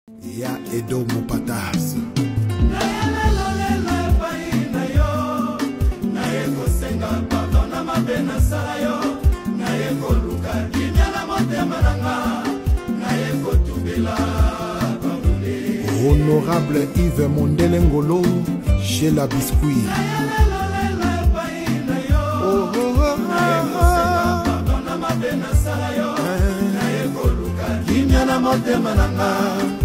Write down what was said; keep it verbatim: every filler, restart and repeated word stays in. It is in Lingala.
Ya Edo Mopatas. Honorable Yves Mondelengolo chez la Biscuit. Oh, oh, oh, oh.